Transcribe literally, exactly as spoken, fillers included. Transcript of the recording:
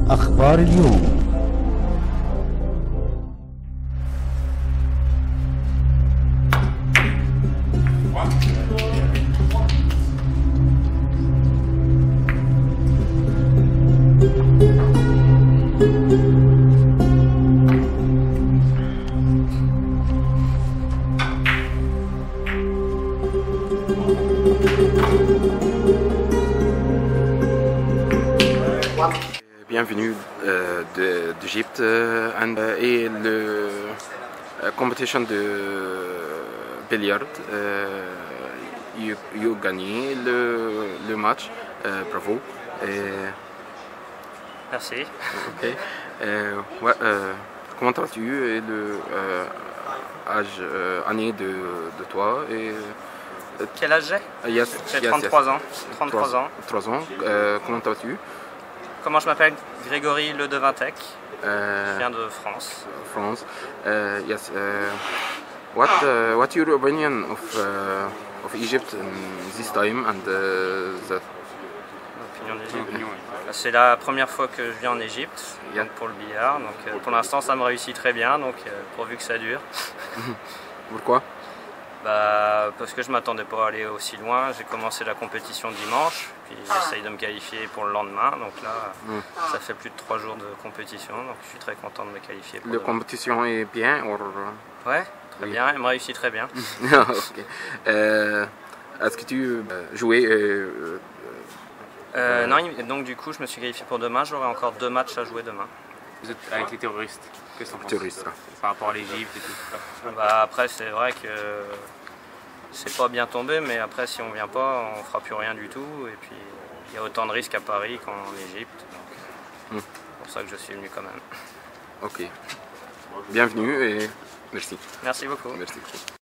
أخبار اليوم. Bienvenue euh, d'Égypte euh, et le euh, compétition de billard. Euh, you, you gagné le, le match, euh, bravo. Et, Merci. Okay. Euh, ouais, euh, comment vas-tu et le euh, âge euh, année de, de toi et, euh, Quel âge j'ai? uh, yes, J'ai yes, trente-trois yes. ans. trente-trois ans. trois ans. Euh, comment vas-tu? Comment je m'appelle? Grégory Ledevintec. Uh, Je viens de France. France. Uh, yes. Uh, what uh, What your opinion of uh, of Egypt in this time and uh, that? Opinion d'Égypte. C'est la première fois que je viens en Égypte, Yeah. donc pour le billard. Donc euh, pour l'instant ça me réussit très bien, donc euh, pourvu que ça dure. Pourquoi? Bah, parce que je m'attendais pas à aller aussi loin. J'ai commencé la compétition dimanche, puis j'essaye de me qualifier pour le lendemain. Donc là, Mm. ça fait plus de trois jours de compétition, donc je suis très content de me qualifier pour La demain. compétition est bien or... Ouais, très Oui. bien, elle me réussit très bien. Ok. Euh, Est-ce que tu euh, jouais euh, Euh, non, il- donc du coup, je me suis qualifié pour demain. J'aurai encore deux matchs à jouer demain. Vous êtes avec les terroristes, qu'est-ce que t'en penses terroriste? par rapport à l'Égypte et tout? Bah, après, c'est vrai que c'est pas bien tombé, mais après, si on vient pas, on fera plus rien du tout. Et puis, il y a autant de risques à Paris qu'en Égypte. Donc, Hmm. c'est pour ça que je suis venu quand même. Ok. Bienvenue et merci. Merci beaucoup. Merci.